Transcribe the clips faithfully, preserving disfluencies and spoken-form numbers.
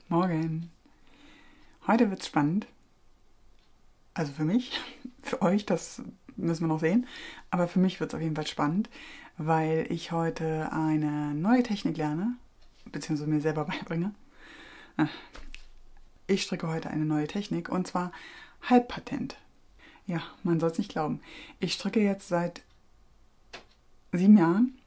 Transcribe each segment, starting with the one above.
Morgen. Heute wird's spannend. Also für mich, für euch, das müssen wir noch sehen. Aber für mich wird es auf jeden Fall spannend, weil ich heute eine neue Technik lerne, beziehungsweise mir selber beibringe. Ich stricke heute eine neue Technik und zwar Halbpatent. Ja, man soll es nicht glauben. Ich stricke jetzt seit sieben Jahren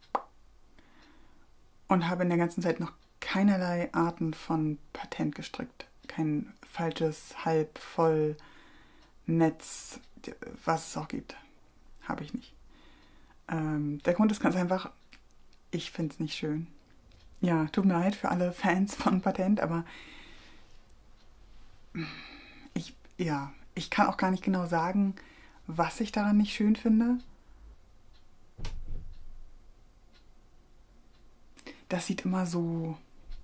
und habe in der ganzen Zeit noch keinerlei Arten von Patent gestrickt. Kein falsches, halb, voll, Netz, was es auch gibt. Habe ich nicht. Ähm, der Grund ist ganz einfach, ich finde es nicht schön. Ja, tut mir leid für alle Fans von Patent, aber ich, ja, ich kann auch gar nicht genau sagen, was ich daran nicht schön finde. Das sieht immer so,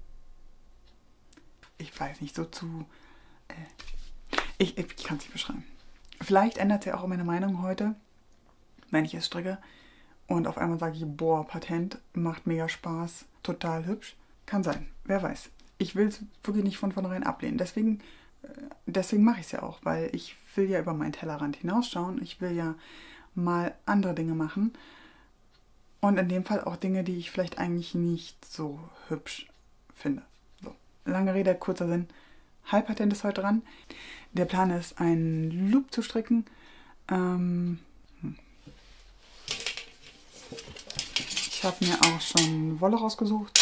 ich weiß nicht, so zu, äh, ich, ich kann es nicht beschreiben. Vielleicht ändert sich auch meine Meinung heute, wenn ich es stricke und auf einmal sage ich, boah, Patent, macht mega Spaß, total hübsch. Kann sein, wer weiß. Ich will es wirklich nicht von vornherein ablehnen. Deswegen, äh, deswegen mache ich es ja auch, weil ich will ja über meinen Tellerrand hinausschauen. Ich will ja mal andere Dinge machen. Und in dem Fall auch Dinge, die ich vielleicht eigentlich nicht so hübsch finde. So. Lange Rede, kurzer Sinn. Halbpatent ist heute dran. Der Plan ist, einen Loop zu stricken. Ähm, hm. Ich habe mir auch schon Wolle rausgesucht.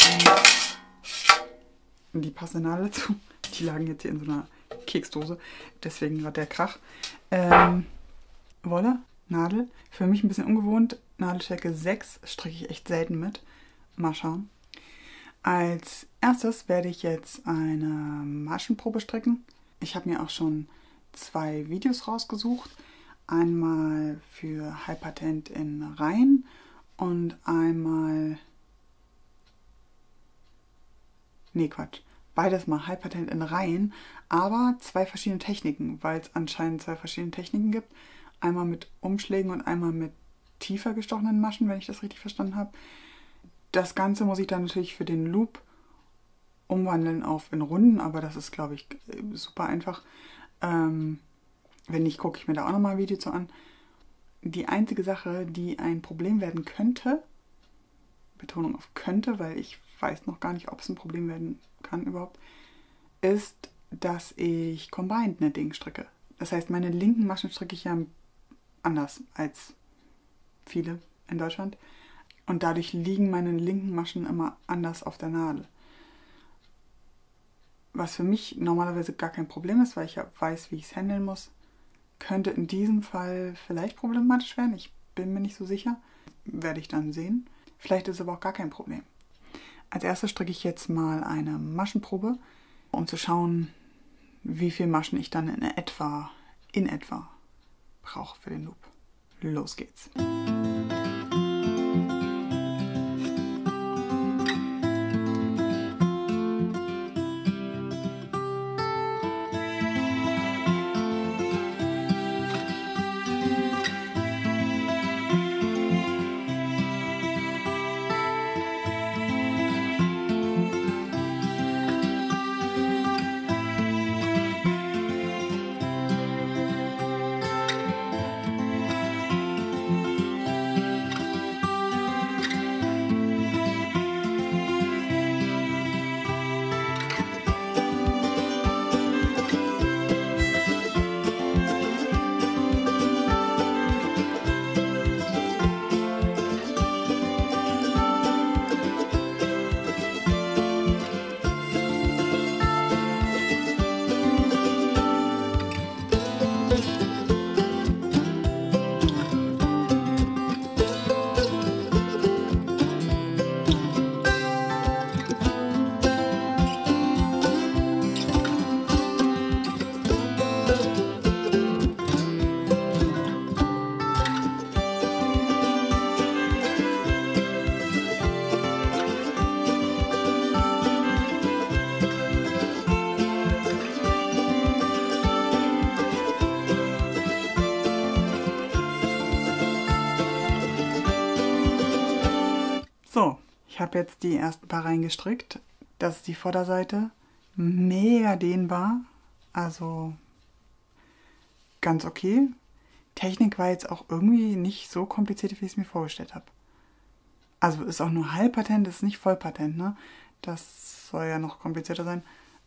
Und die passende Nadel dazu. Die lagen jetzt hier in so einer Keksdose. Deswegen gerade der Krach. Ähm, Wolle, Nadel. Für mich ein bisschen ungewohnt. Nadelstärke sechs stricke ich echt selten mit. Mal schauen. Als erstes werde ich jetzt eine Maschenprobe stricken. Ich habe mir auch schon zwei Videos rausgesucht. Einmal für Halbpatent in Reihen und einmal... Nee, Quatsch. Beides mal Halbpatent in Reihen, aber zwei verschiedene Techniken, weil es anscheinend zwei verschiedene Techniken gibt. Einmal mit Umschlägen und einmal mit tiefer gestochenen Maschen, wenn ich das richtig verstanden habe. Das Ganze muss ich dann natürlich für den Loop umwandeln auf in Runden, aber das ist, glaube ich, super einfach. Ähm, wenn nicht, gucke ich mir da auch nochmal ein Video zu an. Die einzige Sache, die ein Problem werden könnte, Betonung auf könnte, weil ich weiß noch gar nicht, ob es ein Problem werden kann überhaupt, ist, dass ich Combined Knitting stricke. Das heißt, meine linken Maschen stricke ich ja anders als viele in Deutschland. Und dadurch liegen meine linken Maschen immer anders auf der Nadel. Was für mich normalerweise gar kein Problem ist, weil ich ja weiß, wie ich es handeln muss. Könnte in diesem Fall vielleicht problematisch werden. Ich bin mir nicht so sicher. Werde ich dann sehen. Vielleicht ist es aber auch gar kein Problem. Als erstes stricke ich jetzt mal eine Maschenprobe, um zu schauen, wie viele Maschen ich dann in etwa, in etwa brauche für den Loop. Los geht's! So, ich habe jetzt die ersten paar reingestrickt. Das ist die Vorderseite. mega dehnbar. Also ganz okay. Technik war jetzt auch irgendwie nicht so kompliziert, wie ich es mir vorgestellt habe. Also ist auch nur Halbpatent, ist nicht Vollpatent, ne? Das soll ja noch komplizierter sein.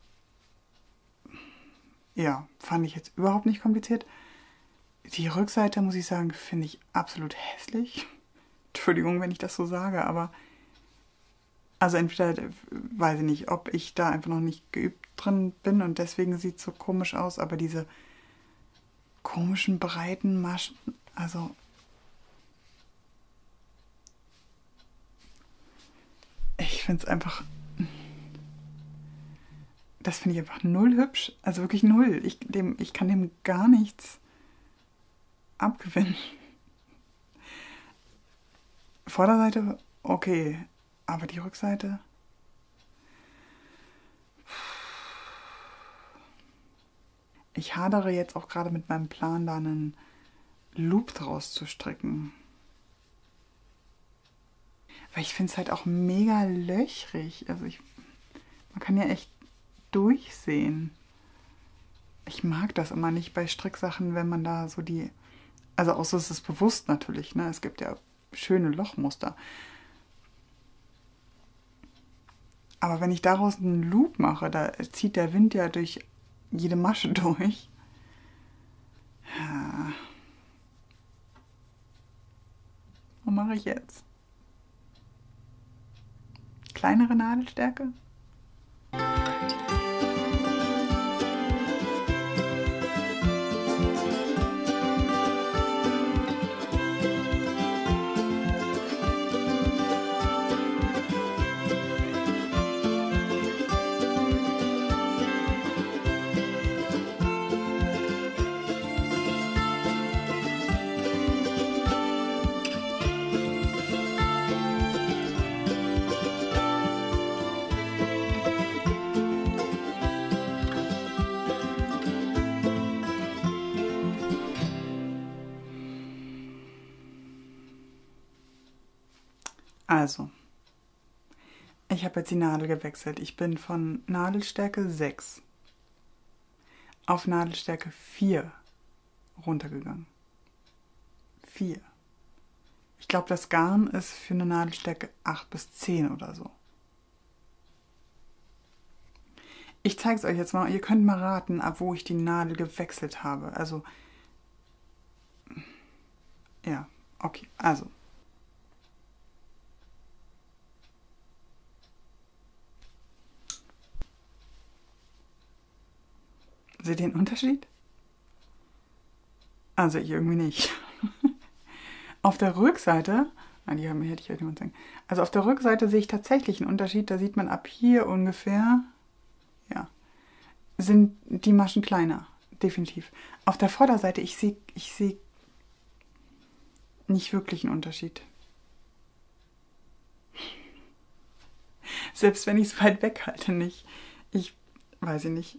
Ja, fand ich jetzt überhaupt nicht kompliziert. Die Rückseite, muss ich sagen, finde ich absolut hässlich. Entschuldigung, wenn ich das so sage, aber also entweder weiß ich nicht, ob ich da einfach noch nicht geübt drin bin und deswegen sieht es so komisch aus, aber diese komischen breiten Maschen, also ich finde es einfach, das finde ich einfach null hübsch, also wirklich null. Ich, dem, ich kann dem gar nichts abgewinnen. Vorderseite, okay, aber die Rückseite. Ich hadere jetzt auch gerade mit meinem Plan, da einen Loop draus zu stricken. Weil ich finde es halt auch mega löchrig. Also ich, man kann ja echt durchsehen. Ich mag das immer nicht bei Stricksachen, wenn man da so die... Also außer es ist bewusst natürlich, ne? Es gibt ja schöne Lochmuster. Aber wenn ich daraus einen Loop mache, da zieht der Wind ja durch jede Masche durch. Ja. Was mache ich jetzt? Kleinere Nadelstärke? Also, ich habe jetzt die Nadel gewechselt. Ich bin von Nadelstärke sechs auf Nadelstärke vier runtergegangen. vier. Ich glaube, das Garn ist für eine Nadelstärke acht bis zehn oder so. Ich zeige es euch jetzt mal. Ihr könnt mal raten, ab wo ich die Nadel gewechselt habe. Also, ja, okay, also. Seht ihr den Unterschied? Also ich irgendwie nicht. Auf der Rückseite, nein, die haben, hätte ich euch nicht mal zeigen. Also auf der Rückseite sehe ich tatsächlich einen Unterschied. Da sieht man ab hier ungefähr, ja, sind die Maschen kleiner, definitiv. Auf der Vorderseite, ich sehe, ich sehe nicht wirklich einen Unterschied. Selbst wenn ich es weit weg halte, nicht. Ich weiß ich nicht.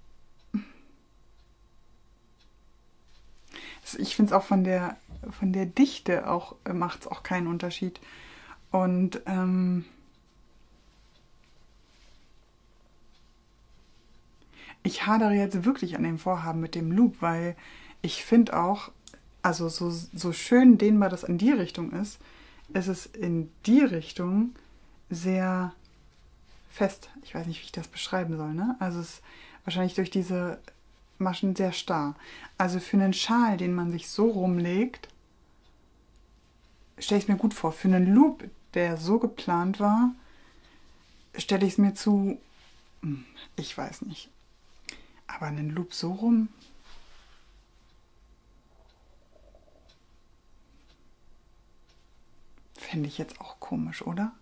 Ich finde es auch von der, von der Dichte auch, äh, macht es auch keinen Unterschied. Und ähm, ich hadere jetzt wirklich an dem Vorhaben mit dem Loop, weil ich finde auch, also so, so schön dehnbar das in die Richtung ist, ist es in die Richtung sehr fest. Ich weiß nicht, wie ich das beschreiben soll, ne? Also es ist wahrscheinlich durch diese Maschen sehr starr. Also für einen Schal, den man sich so rumlegt, stelle ich es mir gut vor. Für einen Loop, der so geplant war, stelle ich es mir zu, ich weiß nicht. Aber einen Loop so rum, finde ich jetzt auch komisch, oder?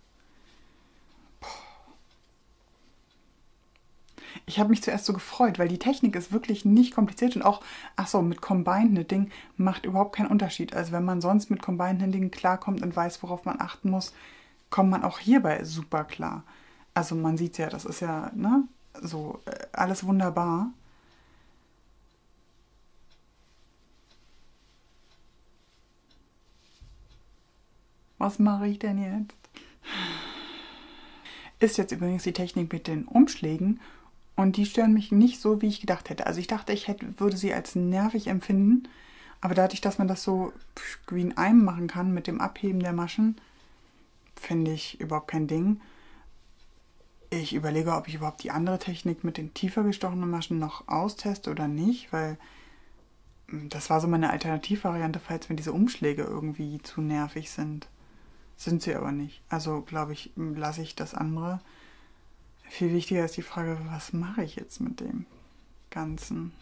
Ich habe mich zuerst so gefreut, weil die Technik ist wirklich nicht kompliziert und auch, ach so, mit Combined Knitting macht überhaupt keinen Unterschied. Also wenn man sonst mit Combined Knitting klarkommt und weiß, worauf man achten muss, kommt man auch hierbei super klar. Also man sieht ja, das ist ja, ne, so äh, alles wunderbar. Was mache ich denn jetzt? Ist jetzt übrigens die Technik mit den Umschlägen. Und die stören mich nicht so, wie ich gedacht hätte. Also ich dachte, ich hätte, würde sie als nervig empfinden. Aber dadurch, dass man das so wie in einem machen kann mit dem Abheben der Maschen, finde ich überhaupt kein Ding. Ich überlege, ob ich überhaupt die andere Technik mit den tiefer gestochenen Maschen noch austeste oder nicht, weil das war so meine Alternativvariante, falls mir diese Umschläge irgendwie zu nervig sind. Sind sie aber nicht. Also glaube ich, lasse ich das andere. Viel wichtiger ist die Frage, was mache ich jetzt mit dem Ganzen?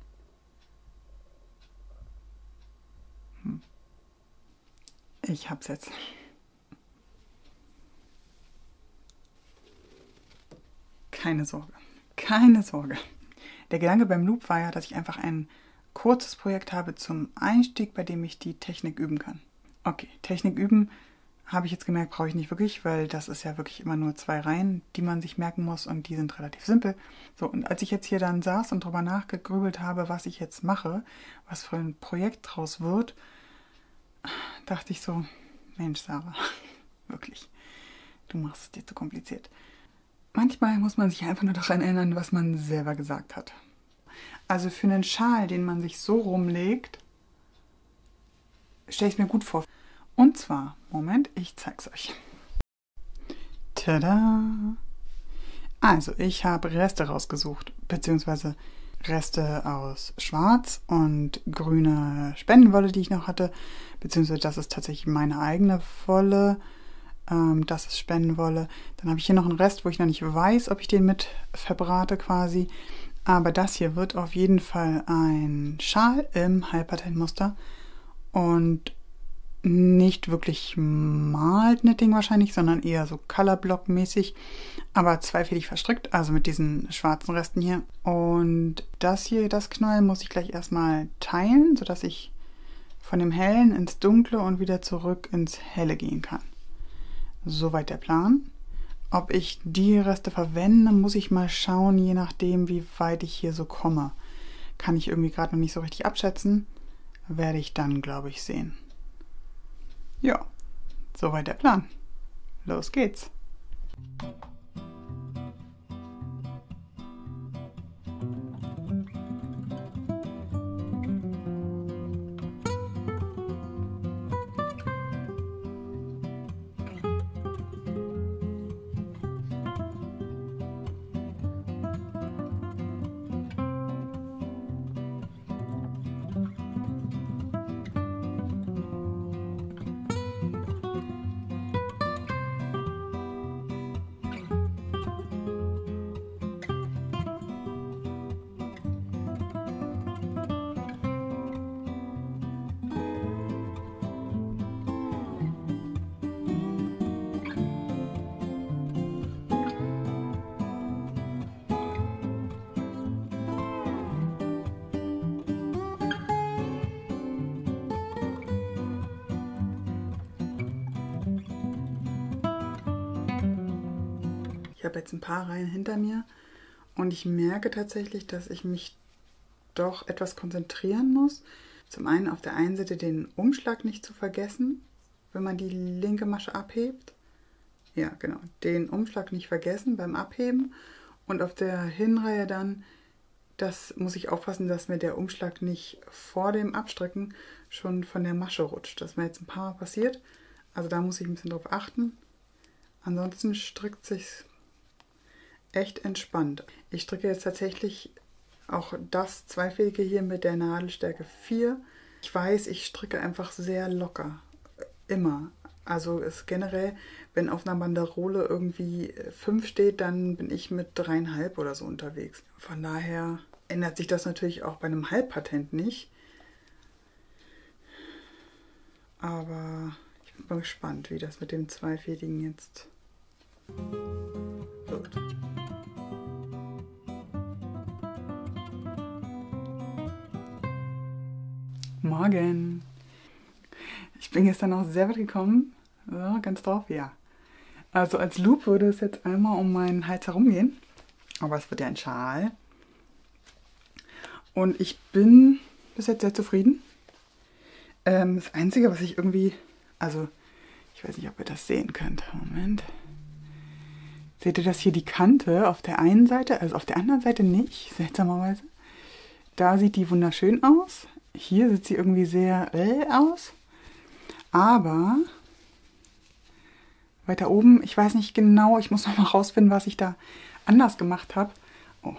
Hm. Ich hab's jetzt. Keine Sorge. Keine Sorge. Der Gedanke beim Loop war ja, dass ich einfach ein kurzes Projekt habe zum Einstieg, bei dem ich die Technik üben kann. Okay, Technik üben, habe ich jetzt gemerkt, brauche ich nicht wirklich, weil das ist ja wirklich immer nur zwei Reihen, die man sich merken muss und die sind relativ simpel. So, und als ich jetzt hier dann saß und drüber nachgegrübelt habe, was ich jetzt mache, was für ein Projekt draus wird, dachte ich so, Mensch Sarah, wirklich, du machst es dir zu kompliziert. Manchmal muss man sich einfach nur daran erinnern, was man selber gesagt hat. Also für einen Schal, den man sich so rumlegt, stelle ich es mir gut vor. Und zwar, Moment, ich zeig's euch. Tada! Also, ich habe Reste rausgesucht, beziehungsweise Reste aus Schwarz und grüner Spendenwolle, die ich noch hatte, beziehungsweise das ist tatsächlich meine eigene Wolle. Ähm, das ist Spendenwolle. Dann habe ich hier noch einen Rest, wo ich noch nicht weiß, ob ich den mit verbrate quasi. Aber das hier wird auf jeden Fall ein Schal im Halbpatentmuster und nicht wirklich Malknitting wahrscheinlich, sondern eher so Colorblock-mäßig, aber zweifädig verstrickt, also mit diesen schwarzen Resten hier. Und das hier, das Knäuel, muss ich gleich erstmal teilen, sodass ich von dem Hellen ins Dunkle und wieder zurück ins Helle gehen kann. Soweit der Plan. Ob ich die Reste verwende, muss ich mal schauen, je nachdem, wie weit ich hier so komme. Kann ich irgendwie gerade noch nicht so richtig abschätzen. Werde ich dann, glaube ich, sehen. Ja, soweit der Plan. Los geht's. Ich habe jetzt ein paar Reihen hinter mir und ich merke tatsächlich, dass ich mich doch etwas konzentrieren muss. Zum einen auf der einen Seite den Umschlag nicht zu vergessen, wenn man die linke Masche abhebt. Ja, genau, den Umschlag nicht vergessen beim Abheben. Und auf der Hinreihe dann, das muss ich aufpassen, dass mir der Umschlag nicht vor dem Abstricken schon von der Masche rutscht. Das ist mir jetzt ein paar Mal passiert. Also da muss ich ein bisschen drauf achten. Ansonsten strickt sich echt entspannt. Ich stricke jetzt tatsächlich auch das Zweifädige hier mit der Nadelstärke vier. Ich weiß, ich stricke einfach sehr locker. Immer. Also ist generell, wenn auf einer Banderole irgendwie fünf steht, dann bin ich mit dreieinhalb oder so unterwegs. Von daher ändert sich das natürlich auch bei einem Halbpatent nicht. Aber ich bin mal gespannt, wie das mit dem Zweifädigen jetzt wird. Morgen. Ich bin gestern auch sehr weit gekommen. Ja, ganz drauf, ja. Also als Loop würde es jetzt einmal um meinen Hals herumgehen. Aber es wird ja ein Schal. Und ich bin bis jetzt sehr zufrieden. Ähm, das Einzige, was ich irgendwie... Also, ich weiß nicht, ob ihr das sehen könnt. Moment. Seht ihr das hier, die Kante auf der einen Seite, also auf der anderen Seite nicht, seltsamerweise. Da sieht die wunderschön aus. Hier sieht sie irgendwie sehr äh aus. Aber weiter oben, ich weiß nicht genau, ich muss noch mal rausfinden, was ich da anders gemacht habe. Oh.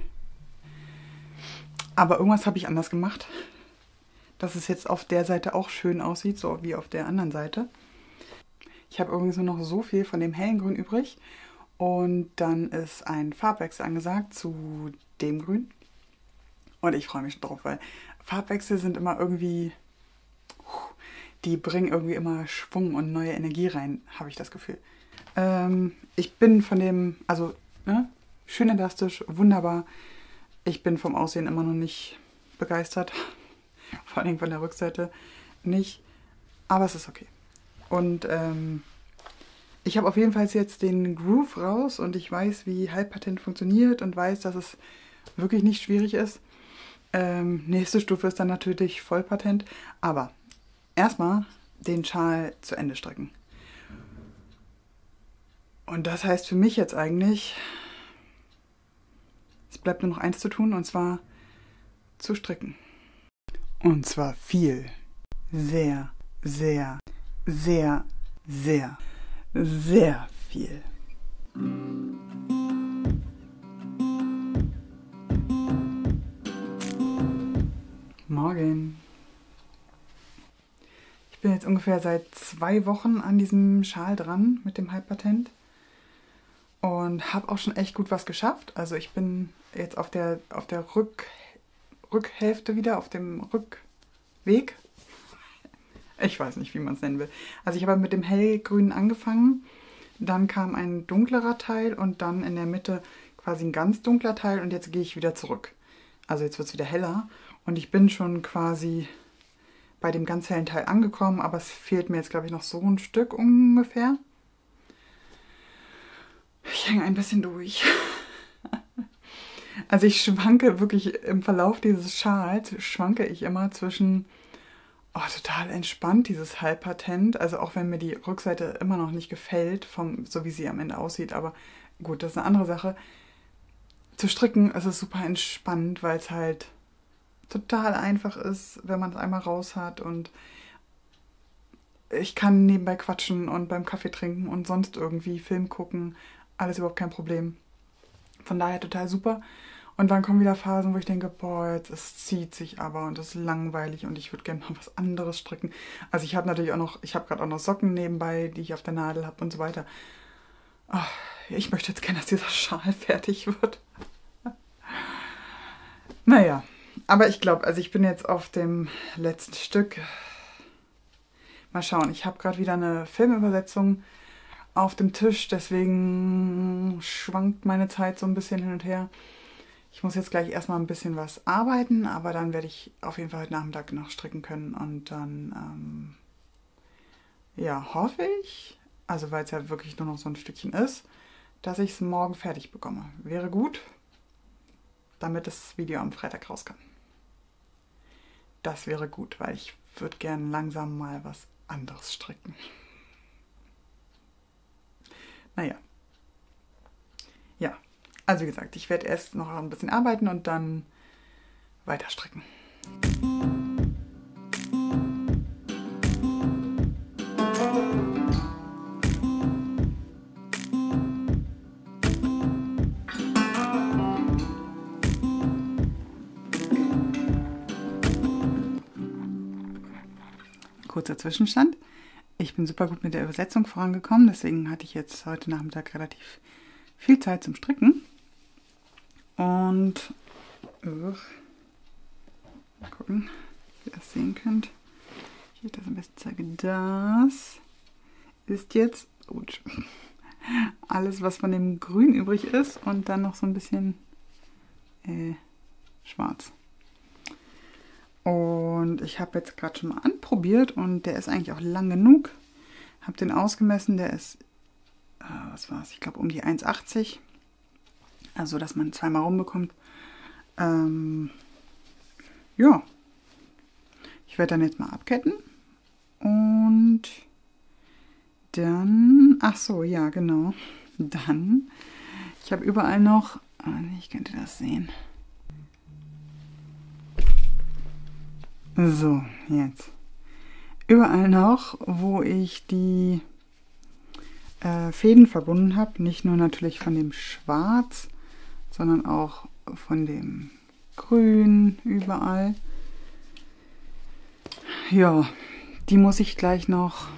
Aber irgendwas habe ich anders gemacht, dass es jetzt auf der Seite auch schön aussieht, so wie auf der anderen Seite. Ich habe übrigens nur noch so viel von dem hellen Grün übrig. Und dann ist ein Farbwechsel angesagt zu dem Grün. Und ich freue mich schon drauf, weil Farbwechsel sind immer irgendwie, die bringen irgendwie immer Schwung und neue Energie rein, habe ich das Gefühl. Ähm, ich bin von dem, also ne, schön elastisch, wunderbar. Ich bin vom Aussehen immer noch nicht begeistert. Vor allem von der Rückseite nicht. Aber es ist okay. Und ähm, ich habe auf jeden Fall jetzt den Groove raus und ich weiß, wie Halbpatent funktioniert und weiß, dass es wirklich nicht schwierig ist. Ähm, nächste Stufe ist dann natürlich Vollpatent. Aber erstmal den Schal zu Ende stricken. Und das heißt für mich jetzt eigentlich, es bleibt nur noch eins zu tun, und zwar zu stricken. Und zwar viel. Sehr, sehr, sehr, sehr, sehr viel. Morgen. Ich bin jetzt ungefähr seit zwei Wochen an diesem Schal dran mit dem Halbpatent. Und habe auch schon echt gut was geschafft. Also ich bin jetzt auf der, auf der Rück, Rückhälfte wieder, auf dem Rückweg. Ich weiß nicht, wie man es nennen will. Also ich habe mit dem hellgrünen angefangen. Dann kam ein dunklerer Teil und dann in der Mitte quasi ein ganz dunkler Teil. Und jetzt gehe ich wieder zurück. Also jetzt wird es wieder heller. Und ich bin schon quasi bei dem ganz hellen Teil angekommen. Aber es fehlt mir jetzt, glaube ich, noch so ein Stück ungefähr. Ich hänge ein bisschen durch. Also ich schwanke wirklich im Verlauf dieses Schals, schwanke ich immer zwischen, oh, total entspannt, dieses Halbpatent. Also auch wenn mir die Rückseite immer noch nicht gefällt, vom, so wie sie am Ende aussieht. Aber gut, das ist eine andere Sache. Zu stricken ist es super entspannt, weil es halt total einfach ist, wenn man es einmal raus hat. Und ich kann nebenbei quatschen und beim Kaffee trinken und sonst irgendwie Film gucken. Alles überhaupt kein Problem. Von daher total super. Und dann kommen wieder Phasen, wo ich denke, boah, jetzt es zieht sich aber und es ist langweilig und ich würde gerne mal was anderes stricken. Also ich habe natürlich auch noch, ich habe gerade auch noch Socken nebenbei, die ich auf der Nadel habe und so weiter. Oh, ich möchte jetzt gerne, dass dieser Schal fertig wird. Naja, aber ich glaube, also ich bin jetzt auf dem letzten Stück. Mal schauen, ich habe gerade wieder eine Filmübersetzung auf dem Tisch, deswegen schwankt meine Zeit so ein bisschen hin und her. Ich muss jetzt gleich erstmal ein bisschen was arbeiten, aber dann werde ich auf jeden Fall heute Nachmittag noch stricken können und dann, ähm, ja, hoffe ich, also weil es ja wirklich nur noch so ein Stückchen ist, dass ich es morgen fertig bekomme. Wäre gut, damit das Video am Freitag raus kann. Das wäre gut, weil ich würde gerne langsam mal was anderes stricken. Naja. Ja, also wie gesagt, ich werde erst noch ein bisschen arbeiten und dann weiter stricken. Kurzer Zwischenstand. Ich bin super gut mit der Übersetzung vorangekommen, deswegen hatte ich jetzt heute Nachmittag relativ viel Zeit zum Stricken. Und uh, mal gucken, wie ihr das sehen könnt. Ich euch das am besten zeige. Das ist jetzt gut. Alles, was von dem Grün übrig ist und dann noch so ein bisschen äh, schwarz. Und ich habe jetzt gerade schon mal anprobiert und der ist eigentlich auch lang genug. Habe den ausgemessen, der ist, äh, was war es, ich glaube um die eins achtzig. Also, dass man zweimal rumbekommt. Ähm, ja. Ich werde dann jetzt mal abketten. Und dann, ach so, ja, genau. Dann, ich habe überall noch, oh nee, ich könnte das sehen. So, jetzt. Überall noch, wo ich die äh, Fäden verbunden habe, nicht nur natürlich von dem Schwarz, sondern auch von dem Grün überall. Ja, die muss ich gleich noch...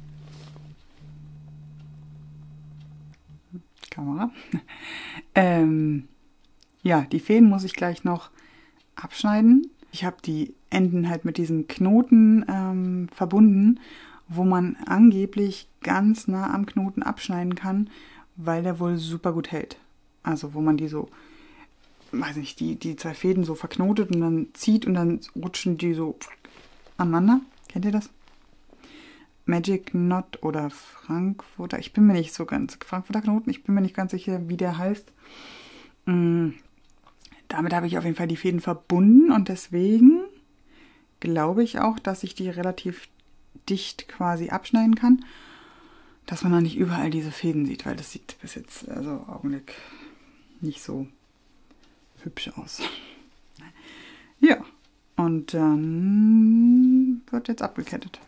Kamera. ähm, ja, die Fäden muss ich gleich noch abschneiden. Ich habe die Enden halt mit diesem Knoten ähm, verbunden, wo man angeblich ganz nah am Knoten abschneiden kann, weil der wohl super gut hält. Also wo man die so, weiß nicht, die, die zwei Fäden so verknotet und dann zieht und dann rutschen die so aneinander. Kennt ihr das? Magic Knot oder Frankfurter, ich bin mir nicht so ganz, Frankfurter Knoten, ich bin mir nicht ganz sicher, wie der heißt. Mm, damit habe ich auf jeden Fall die Fäden verbunden und deswegen glaube ich auch, dass ich die relativ dicht quasi abschneiden kann, dass man noch nicht überall diese Fäden sieht, weil das sieht bis jetzt, also Augenblick, nicht so hübsch aus. Ja, und dann wird jetzt abgekettet.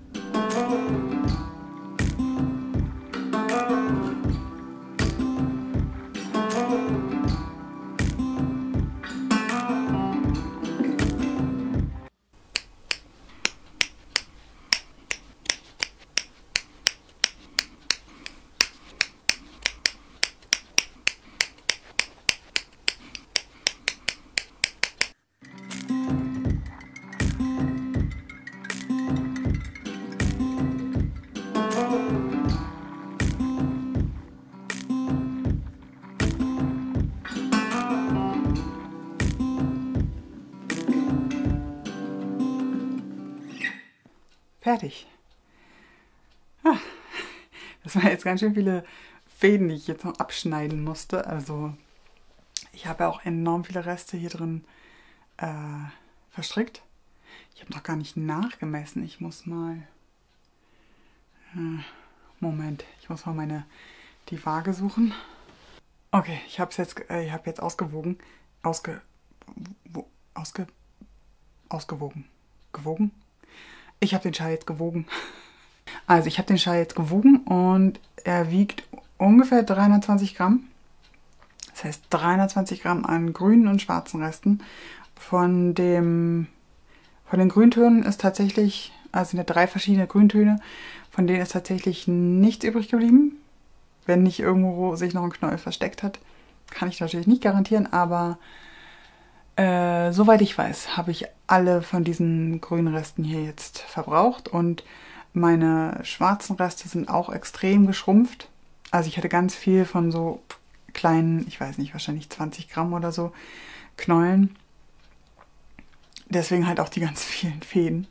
Fertig. Ah, das waren jetzt ganz schön viele Fäden, die ich jetzt noch abschneiden musste. Also ich habe ja auch enorm viele Reste hier drin äh, verstrickt. Ich habe noch gar nicht nachgemessen. Ich muss mal... Äh, Moment, ich muss mal meine die Waage suchen. Okay, ich habe es jetzt, äh, ich habe jetzt ausgewogen. Ausge... Wo, ausge... Ausgewogen. Gewogen? Ich habe den Schal jetzt gewogen. Also ich habe den Schal jetzt gewogen und er wiegt ungefähr dreihundertzwanzig Gramm. Das heißt dreihundertzwanzig Gramm an grünen und schwarzen Resten. Von dem, von den Grüntönen ist tatsächlich, also sind ja drei verschiedene Grüntöne, von denen ist tatsächlich nichts übrig geblieben. Wenn nicht irgendwo sich noch ein Knäuel versteckt hat, kann ich natürlich nicht garantieren, aber Äh, soweit ich weiß, habe ich alle von diesen grünen Resten hier jetzt verbraucht und meine schwarzen Reste sind auch extrem geschrumpft. Also ich hatte ganz viel von so kleinen, ich weiß nicht, wahrscheinlich zwanzig Gramm oder so Knäulen. Deswegen halt auch die ganz vielen Fäden.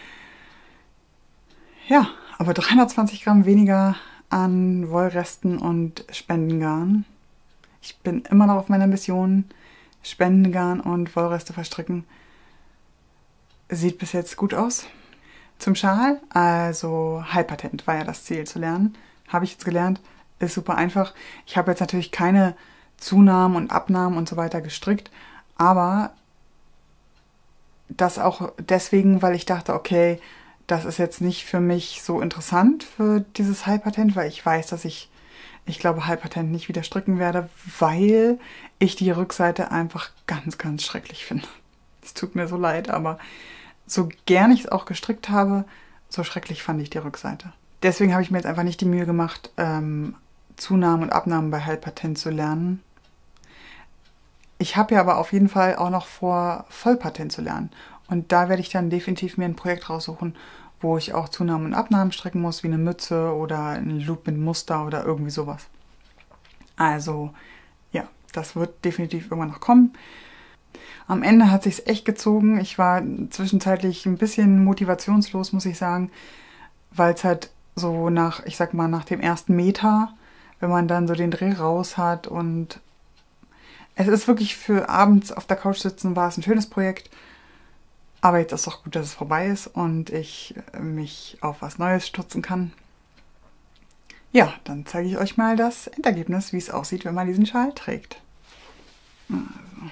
Ja, aber dreihundertzwanzig Gramm weniger an Wollresten und Spendengarn. Ich bin immer noch auf meiner Mission. Spendengarn und Wollreste verstricken. Sieht bis jetzt gut aus. Zum Schal, also Heilpatent war ja das Ziel zu lernen. Habe ich jetzt gelernt, ist super einfach. Ich habe jetzt natürlich keine Zunahmen und Abnahmen und so weiter gestrickt, aber das auch deswegen, weil ich dachte, okay, das ist jetzt nicht für mich so interessant für dieses Heilpatent, weil ich weiß, dass ich Ich glaube, Heilpatent nicht wieder stricken werde, weil ich die Rückseite einfach ganz, ganz schrecklich finde. Es tut mir so leid, aber so gern ich es auch gestrickt habe, so schrecklich fand ich die Rückseite. Deswegen habe ich mir jetzt einfach nicht die Mühe gemacht, ähm, Zunahmen und Abnahmen bei Heilpatent zu lernen. Ich habe ja aber auf jeden Fall auch noch vor, Vollpatent zu lernen. Und da werde ich dann definitiv mir ein Projekt raussuchen, wo ich auch Zunahmen und Abnahmen stricken muss, wie eine Mütze oder ein Loop mit Muster oder irgendwie sowas. Also, ja, das wird definitiv irgendwann noch kommen. Am Ende hat sich's echt gezogen. Ich war zwischenzeitlich ein bisschen motivationslos, muss ich sagen, weil es halt so nach, ich sag mal, nach dem ersten Meter, wenn man dann so den Dreh raus hat und es ist wirklich für abends auf der Couch sitzen, war es ein schönes Projekt. Aber jetzt ist doch gut, dass es vorbei ist und ich mich auf was Neues stürzen kann. Ja, dann zeige ich euch mal das Endergebnis, wie es aussieht, wenn man diesen Schal trägt. Also.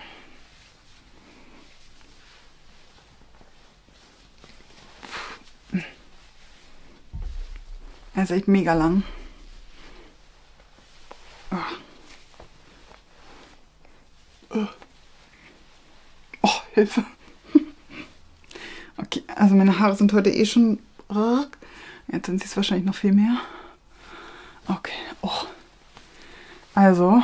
Er ist echt mega lang. Oh, oh Hilfe. Okay, also meine Haare sind heute eh schon... Jetzt sind sie es wahrscheinlich noch viel mehr. Okay, oh. Also...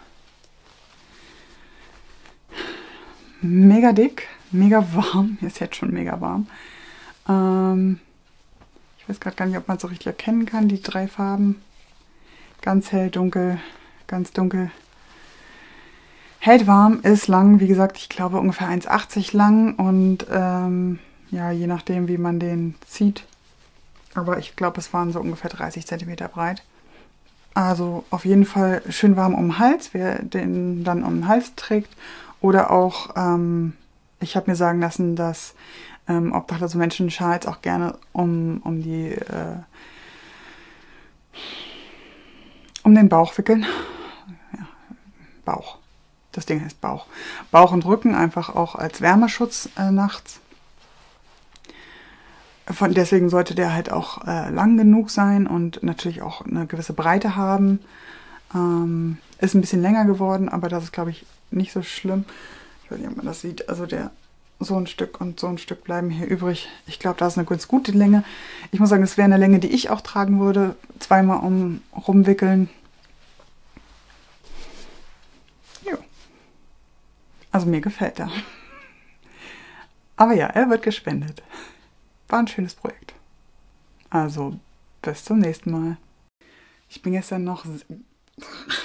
Mega dick, mega warm. Hier ist jetzt schon mega warm. Ähm... Ich weiß gerade gar nicht, ob man es so richtig erkennen kann, die drei Farben. Ganz hell, dunkel, ganz dunkel. Hält warm, ist lang, wie gesagt, ich glaube ungefähr eins achtzig lang und ähm, ja, je nachdem, wie man den zieht. Aber ich glaube, es waren so ungefähr dreißig Zentimeter breit. Also auf jeden Fall schön warm um den Hals, wer den dann um den Hals trägt. Oder auch, ähm, ich habe mir sagen lassen, dass ähm, obdachlose Menschen Schals auch gerne um, um die äh, um den Bauch wickeln. Ja, Bauch. Das Ding heißt Bauch. Bauch und Rücken einfach auch als Wärmeschutz äh, nachts. Von, deswegen sollte der halt auch äh, lang genug sein und natürlich auch eine gewisse Breite haben. Ähm, ist ein bisschen länger geworden, aber das ist, glaube ich, nicht so schlimm. Ich weiß nicht, ob man das sieht. Also der so ein Stück und so ein Stück bleiben hier übrig. Ich glaube, da ist eine ganz gute Länge. Ich muss sagen, es wäre eine Länge, die ich auch tragen würde. Zweimal um rumwickeln. Jo. Also mir gefällt er. Aber ja, er wird gespendet. War ein schönes Projekt. Also, bis zum nächsten Mal. Ich bin gestern noch...